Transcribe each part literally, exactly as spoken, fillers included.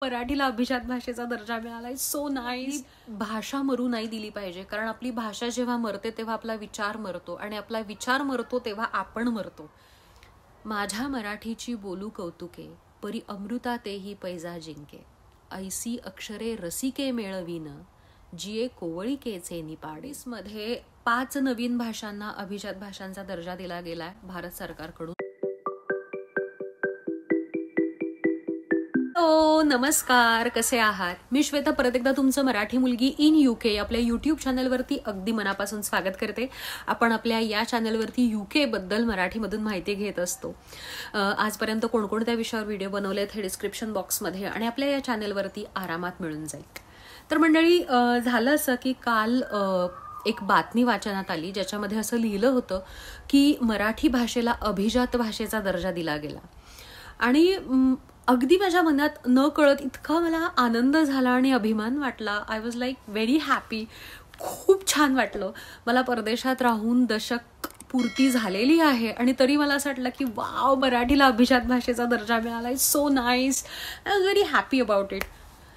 मराठीला अभिजात भाषेचा दर्जा मिळालाय. So nice. भाषा मरू नाही दिली पाहिजे, कारण आपली भाषा जेव्हा मरते तेव्हा आपला विचार मरतो, आणि आपला विचार मरतो तेव्हा आपण मरतो. माझ्या मराठीची बोलू कौतुके, परी अमृतातेही पैजा जिंके. ऐसी अक्षरे रसिके मेळवीन, जिये कोवळिकेचे निपाडीस. मध्ये पाच नवीन भाषांना अभिजात भाषांचा दर्जा दिला गेलाय भारत सरकारकडून. हो, नमस्कार, कसे आहात? मी श्वेता परत एकदा तुमचं मराठी मुलगी इन युके आपल्या यूट्यूब चॅनलवरती अगदी मनापासून स्वागत करते. आपण आपल्या या चॅनलवरती युके बद्दल मराठीमधून माहिती घेत असतो. आजपर्यंत कोणकोणत्या विषयावर व्हिडिओ बनवलेत हे डिस्क्रिप्शन बॉक्समध्ये आणि आपल्या या चॅनलवरती आरामात मिळून जाईल. तर मंडळी, झालं असं की काल एक बातमी वाचनात आली ज्याच्यामध्ये असं लिहिलं होतं की मराठी भाषेला अभिजात भाषेचा दर्जा दिला गेला. आणि अगदी माझ्या मनात न कळत इतका मला आनंद झाला आणि अभिमान वाटला. I was like very happy. खूप छान वाटलं. मला परदेशात राहून दशक पूर्ती झालेली आहे आणि तरी मला असं वाटलं की वाव, मराठीला अभिजात भाषेचा दर्जा मिळालाय. So nice. I am very happy about it.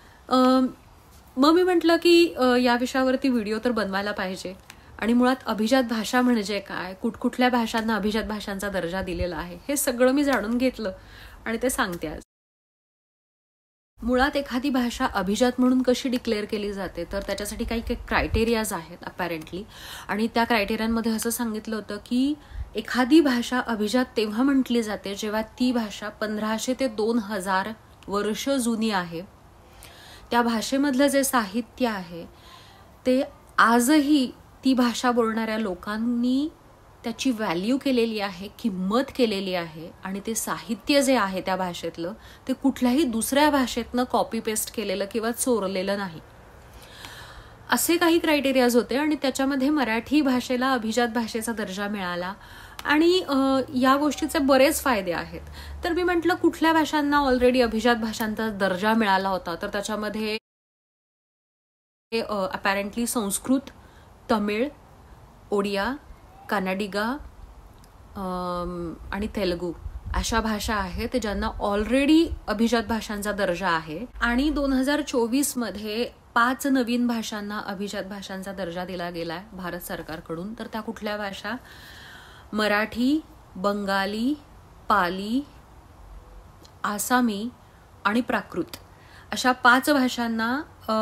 मग मी म्हटलं की या विषयावरती व्हिडिओ तर बनवायला पाहिजे. आणि मुळात अभिजात भाषा म्हणजे काय, कुठकुठल्या भाषांना अभिजात भाषांचा दर्जा दिलेला आहे हे सगळं मी जाणून घेतलं आणि ते सांगते आज. मुळात एखादी भाषा अभिजात म्हणून कशी डिक्लेअर केली जाते तर त्याच्यासाठी काही काही क्रायटेरियाज आहेत अपॅरेंटली. आणि त्या क्रायटेरियांमध्ये असं सांगितलं होतं की एखादी भाषा अभिजात तेव्हा म्हटली जाते जेव्हा ती भाषा पंधराशे ते दोन हजार वर्ष जुनी आहे. त्या भाषेमधलं जे साहित्य आहे ते आजही ती भाषा बोलणाऱ्या लोकांनी त्याची व्हॅल्यू केलेली आहे, किंमत केलेली आहे. आणि ते साहित्य जे आहे त्या भाषेतलं ते कुठल्याही दुसऱ्या भाषेतनं कॉपी पेस्ट केलेलं किंवा चोरलेलं नाही. असे काही क्रायटेरियाज होते आणि त्याच्यामध्ये मराठी भाषेला अभिजात भाषेचा दर्जा मिळाला. आणि या गोष्टीचे बरेच फायदे आहेत. तर मी म्हटलं कुठल्या भाषांना ऑलरेडी अभिजात भाषांचा दर्जा मिळाला होता तर त्याच्यामध्ये अपॅरेंटली संस्कृत, तमिळ, ओडिया, कानडिगा आणि तेलुगू अशा भाषा आहेत ज्यांना ऑलरेडी अभिजात भाषांचा दर्जा आहे. आणि दोन हजार चोवीस मध्ये पाच नवीन भाषांना अभिजात भाषांचा दर्जा दिला गेलाय भारत सरकारकडून. तर त्या कुठल्या भाषा? मराठी, बंगाली, पाली, आसामी आणि प्राकृत अशा पाच भाषांना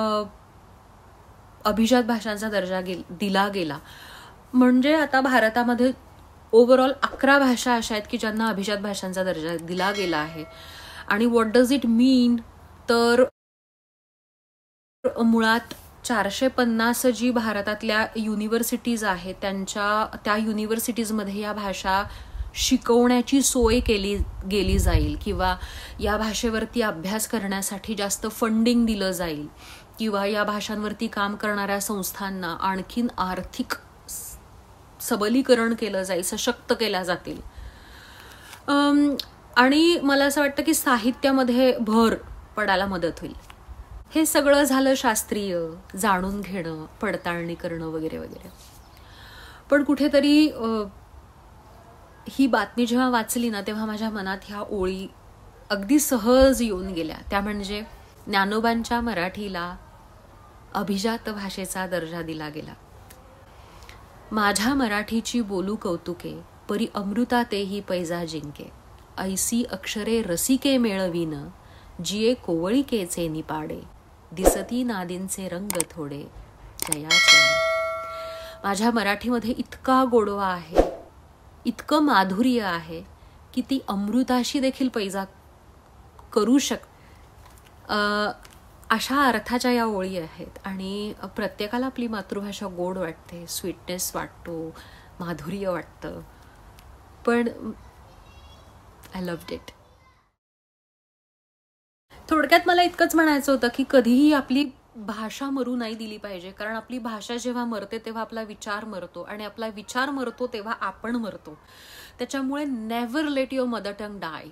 अभिजात भाषांचा दर्जा दिला गेला. म्हणजे आता भारतामध्ये ओव्हरऑल अकरा भाषा अशा आहेत की ज्यांना अभिजात भाषांचा दर्जा दिला गेला आहे. आणि व्हॉट डज इट मीन तर मुळात चारशे पन्नास जी भारतातल्या युनिव्हर्सिटीज आहेत त्यांच्या त्या युनिव्हर्सिटीजमध्ये या भाषा शिकवण्याची सोय केली गेली जाईल किंवा या भाषेवरती अभ्यास करण्यासाठी जास्त फंडिंग दिलं जाईल किंवा या भाषांवरती काम करणाऱ्या संस्थांना आणखीन आर्थिक सबलीकरण केलं जाईल, सशक्त केल्या जातील. आणि मला असं वाटतं की साहित्यामध्ये भर पडायला मदत होईल. हे सगळं झालं शास्त्रीय, जाणून घेणं, पडताळणी करणं वगैरे वगैरे. पण कुठेतरी ही बातमी जेव्हा वाचली ना तेव्हा माझ्या मनात ह्या ओळी अगदी सहज येऊन गेल्या. त्या म्हणजे ज्ञानोबांच्या मराठीला अभिजात भाषेचा दर्जा दिला गेला. माझ्या मराठीची बोलू कौतुके, परी अमृतातेही पैजा जिंके. ऐसी अक्षरे रसिके मेळवीन, जिये कोवळिकेचे निपाडे. दिसती नादींचे रंग थोडे, जयाचे. माझ्या मराठीमध्ये इतका गोडवा आहे, इतकं माधुर्य आहे की ती अमृताशी देखील पैजा करू शक अशा अर्थाच्या या ओळी आहेत. आणि प्रत्येकाला आपली मातृभाषा गोड वाटते, स्वीटनेस वाटतो, माधुर्य वाटतं. पण आय लव्हड इट. थोडक्यात मला इतकंच म्हणायचं होतं की कधीही आपली भाषा मरू नाही दिली पाहिजे, कारण आपली भाषा जेव्हा मरते तेव्हा आपला विचार मरतो आणि आपला विचार मरतो तेव्हा आपण मरतो. त्याच्यामुळे never let your mother tongue die.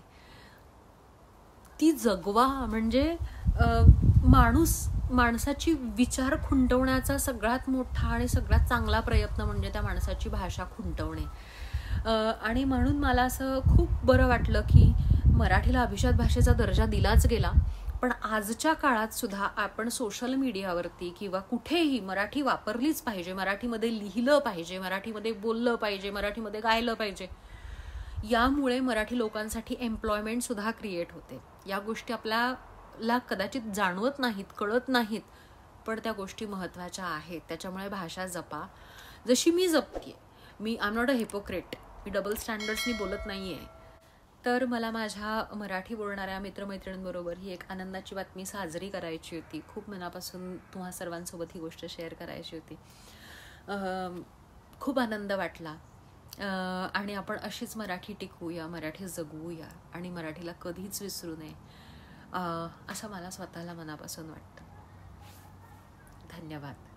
ती जगवा. म्हणजे माणूस माणसाची विचार खुंटवण्याचा सगळ्यात मोठा आणि सगळ्यात चांगला प्रयत्न म्हणजे त्या माणसाची भाषा खुंटवणे. आणि म्हणून मला असं खूप बरं वाटलं की मराठीला अभिजात भाषेचा दर्जा दिलाच गेला. पण आजच्या काळात सुद्धा आपण सोशल मीडियावरती किंवा कुठेही मराठी वापरलीच पाहिजे, मराठीमध्ये लिहिलं पाहिजे, मराठीमध्ये बोललं पाहिजे, मराठीमध्ये गायलं पाहिजे. यामुळे मराठी लोकांसाठी एम्प्लॉयमेंट सुद्धा क्रिएट होते. या गोष्टी आपल्याला कदाचित जाणवत नाहीत, कळत नाहीत, पण त्या गोष्टी महत्त्वाच्या आहेत. त्याच्यामुळे भाषा जपा, जशी मी जपते. मी I am not a hypocrite, मी डबल स्टँडर्ड्सनी बोलत नाही आहे. तर मला माझ्या मराठी बोलणाऱ्या मित्रमैत्रिणींबरोबर ही एक आनंदाची बातमी साजरी करायची होती. खूप मनापासून तुम्हा सर्वांसोबत ही गोष्ट शेअर करायची होती. खूप आनंद वाटला आणि आपण अशीच मराठी टिकवूया, मराठी जगवूया आणि मराठीला कधीच विसरू नये असं मला स्वतःला मनापासून वाटतं. धन्यवाद.